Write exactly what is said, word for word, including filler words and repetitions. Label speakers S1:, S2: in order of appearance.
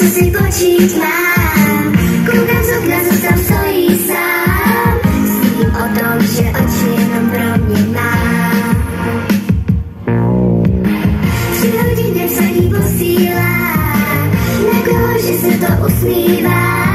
S1: si počít mám. Koukám z okna, co tam stojí sám. Sním o tom, že oči jenom pro mě má. Tři hodiny psaní posílá, na koho, že se to usmívá.